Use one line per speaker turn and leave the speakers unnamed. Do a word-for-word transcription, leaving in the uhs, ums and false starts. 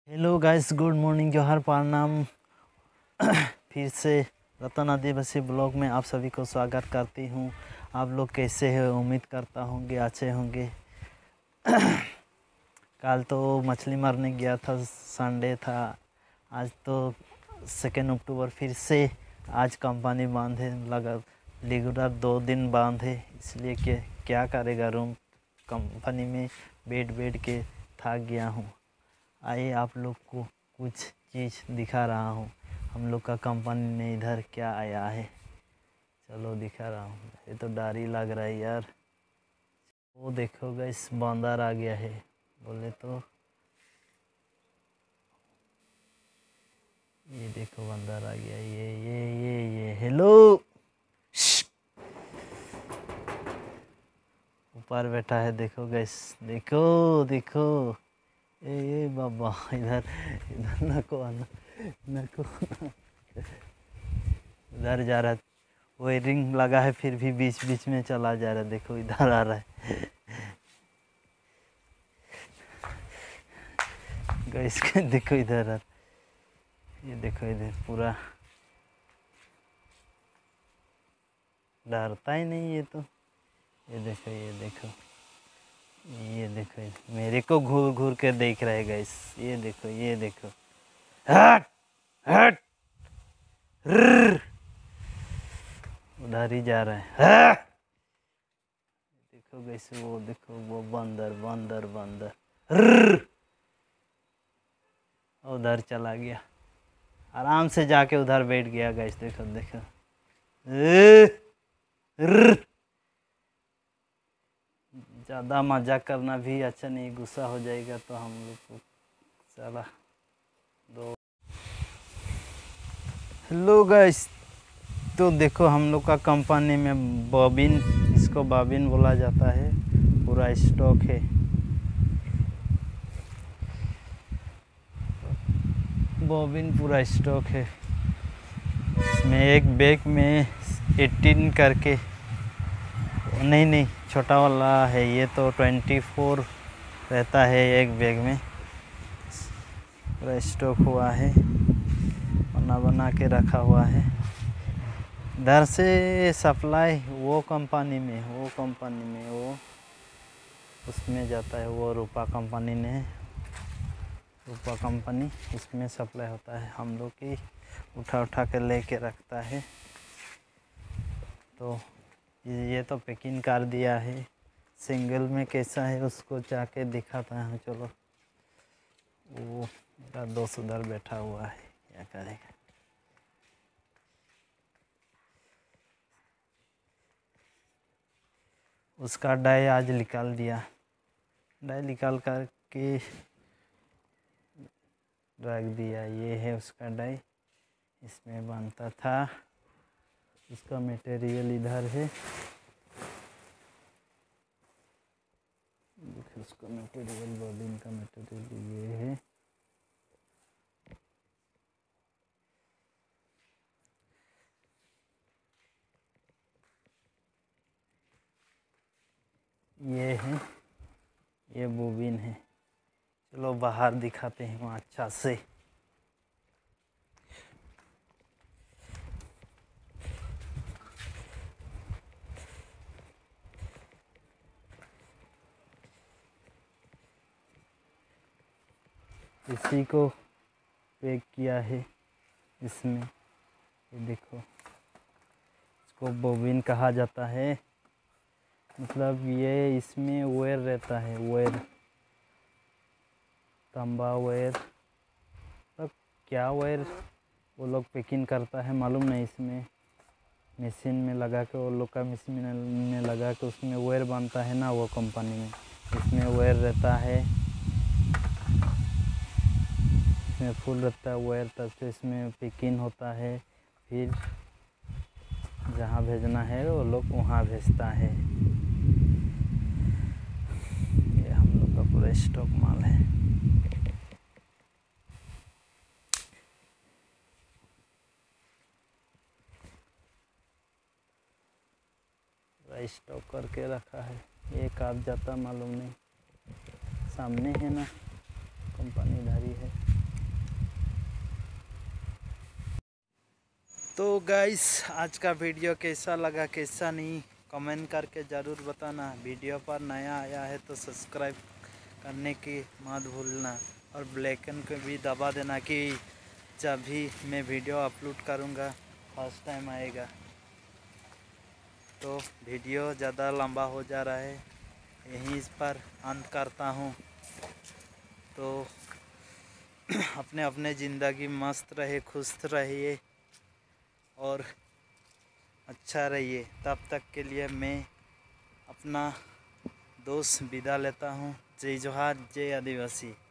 Hello guys, good morning, जोहर, प्रणाम। फिर से रतन आदिवासी ब्लॉग में आप सभी को स्वागत करती हूँ। आप लोग कैसे हैं? उम्मीद करता होंगे अच्छे होंगे। कल तो मछली मारने गया था, संडे था। आज तो सेकेंड अक्टूबर, फिर से आज कंपनी बंद है। लगा रेगुलर दो दिन बंद है, इसलिए कि क्या करेगा, रूम कंपनी में बैठ बैठ के थक गया हूँ। आइए आप लोग को कुछ चीज़ दिखा रहा हूँ। हम लोग का कंपनी ने इधर क्या आया है, चलो दिखा रहा हूँ। ये तो डर ही लग रहा है यार। वो देखो गाइस, बंदर आ गया है बोले तो। ये देखो बंदर आ गया। ये ये ये ये हेलो, ऊपर बैठा है। देखो गाइस, देखो देखो। ए ये बाबा, इधर इधर नको आना, नको इधर जा रहा है। वायरिंग लगा है, फिर भी बीच बीच में चला जा रहा है। देखो इधर आ रहा है। गाइस देखो इधर आ, ये देखो इधर पूरा डरता ही नहीं ये तो। ये देखो ये देखो ये देखो, मेरे को घूर घूर के देख रहा है गाइस। ये देखो ये देखो, हट हट, उधर ही जा रहा है। देखो गाइस, वो देखो वो बंदर बंदर बंदर उधर चला गया। आराम से जाके उधर बैठ गया गाइस। देखो देखो, ज़्यादा मजाक करना भी अच्छा नहीं, गुस्सा हो जाएगा तो हम लोग को। चला दो। हेलो गाइस, तो देखो हम लोग का कंपनी में बॉबिन, इसको बॉबिन बोला जाता है, पूरा स्टॉक है। बॉबिन पूरा स्टॉक है। इसमें एक बैग में एटीन करके, नहीं नहीं छोटा वाला है ये तो, ट्वेंटी फोर रहता है एक बैग में। पूरा स्टॉक हुआ है, बना बना के रखा हुआ है। इधर से सप्लाई वो कंपनी में वो कंपनी में वो उसमें जाता है। वो रूपा कंपनी ने, रूपा कंपनी, इसमें सप्लाई होता है। हम लोग की उठा उठा के लेके रखता है। तो ये तो पैकिंग कर दिया है। सिंगल में कैसा है उसको जाके दिखाता है। चलो, वो मेरा दोस्त उधर बैठा हुआ है, क्या करेगा। उसका डाई आज निकाल दिया, डाई निकाल कर के रख दिया। ये है उसका डाई, इसमें बनता था। उसका मटेरियल इधर है, देखो उसका मटेरियल, बॉबिन का मटेरियल ये है। ये है, ये बॉबिन है। चलो बाहर दिखाते हैं वहाँ अच्छा से। इसी को पैक किया है इसमें। ये देखो, इसको बॉबिन कहा जाता है। मतलब ये इसमें वायर रहता है, वायर, तांबा वायर, मतलब क्या वायर वो लोग पैकिंग करता है मालूम नहीं। इसमें मशीन में लगा के, वो लोग का मशीन में लगा के उसमें वायर बनता है ना, वो कंपनी में। इसमें वायर रहता है, इसमें फुल रहता है वायर, तब से इसमें पैकिंग होता है। फिर जहाँ भेजना है वो लोग वहाँ भेजता है। ये हम लोग का पूरा स्टॉक माल है। पूरा स्टॉक करके रखा है। ये कब जाता मालूम नहीं, सामने है ना कंपनी, इधर ही है। तो गाइस आज का वीडियो कैसा लगा कैसा नहीं कमेंट करके ज़रूर बताना। वीडियो पर नया आया है तो सब्सक्राइब करने की मत भूलना और बेलाइकन को भी दबा देना कि जब भी मैं वीडियो अपलोड करूँगा फर्स्ट टाइम आएगा। तो वीडियो ज़्यादा लंबा हो जा रहा है, यहीं इस पर अंत करता हूँ। तो अपने अपने ज़िंदगी मस्त रहे, खुश रहिए और अच्छा रहिए। तब तक के लिए मैं अपना दोस्त विदा लेता हूँ। जय जोहार, जय आदिवासी।